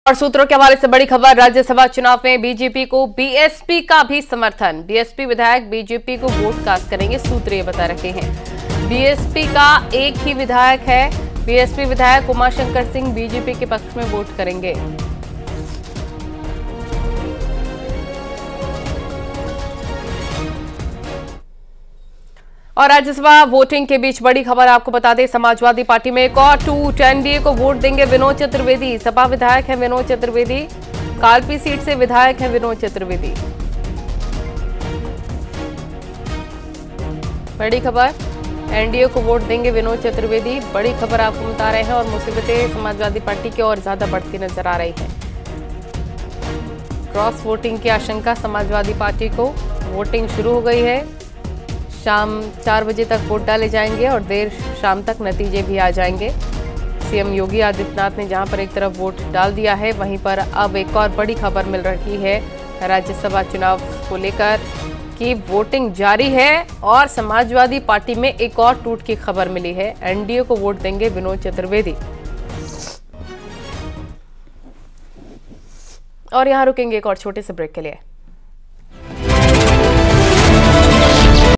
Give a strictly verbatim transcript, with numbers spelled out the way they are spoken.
और सूत्रों के हवाले से बड़ी खबर, राज्यसभा चुनाव में बीजेपी को बीएसपी का भी समर्थन। बीएसपी विधायक बीजेपी को वोट कास्ट करेंगे, सूत्र ये बता रहे हैं। बीएसपी का एक ही विधायक है। बीएसपी विधायक उमाशंकर सिंह बीजेपी के पक्ष में वोट करेंगे। और राज्यसभा वोटिंग के बीच बड़ी खबर आपको बता दें, समाजवादी पार्टी में एक और टूट। एनडीए को वोट देंगे विनोद चतुर्वेदी। सपा विधायक है विनोद चतुर्वेदी, कालपी सीट से विधायक है विनोद चतुर्वेदी। बड़ी खबर, एनडीए को वोट देंगे विनोद चतुर्वेदी। बड़ी खबर आपको बता रहे हैं और मुसीबतें समाजवादी पार्टी की और ज्यादा बढ़ती नजर आ रही है। क्रॉस वोटिंग की आशंका समाजवादी पार्टी को। वोटिंग शुरू हो गई है, शाम चार बजे तक वोट डाले जाएंगे और देर शाम तक नतीजे भी आ जाएंगे। सीएम योगी आदित्यनाथ ने जहां पर एक तरफ वोट डाल दिया है, वहीं पर अब एक और बड़ी खबर मिल रही है राज्यसभा चुनाव को लेकर कि वोटिंग जारी है और समाजवादी पार्टी में एक और टूट की खबर मिली है। एनडीए को वोट देंगे विनोद चतुर्वेदी। और यहां रुकेंगे एक और छोटे से ब्रेक के लिए।